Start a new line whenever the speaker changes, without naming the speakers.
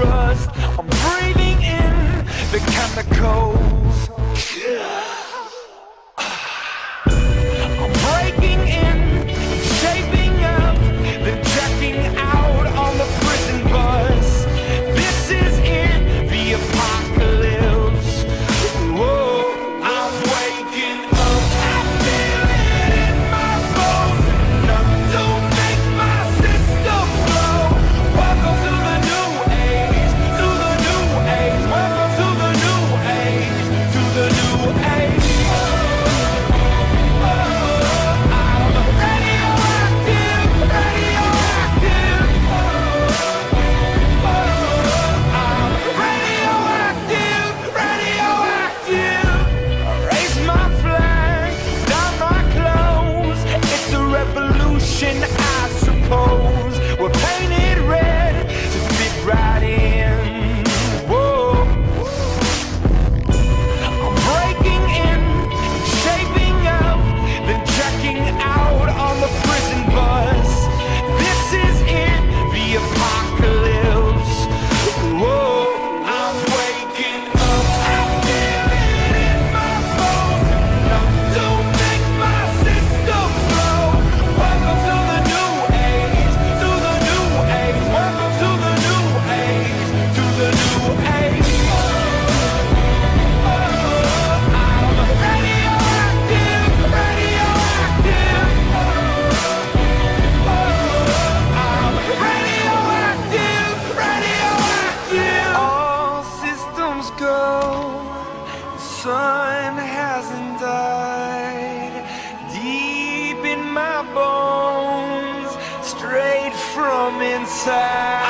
rust. I'm breathing in the chemicals. I'm breaking in, shaping up, then checking out on the prison bus. This is it, the apocalypse. Whoa, I'm waking up. I feel it in my bones. Enough to make my system blow. Welcome to the new age, to the new age. Welcome to the new age, to the new age. I suppose we're painted red to fit right in. Whoa, I'm breaking in, shaping up, then checking out on the prison bus. This is it, the apocalypse. Whoa, I'm waking up. I feel it in my bones. Enough to make my system blow. Welcome to the new age, to the new age. Welcome to the new age, to the new age. I'm radioactive, radioactive. I'm radioactive, radioactive. All systems go. The sun hasn't died. Deep in my bones, straight from inside.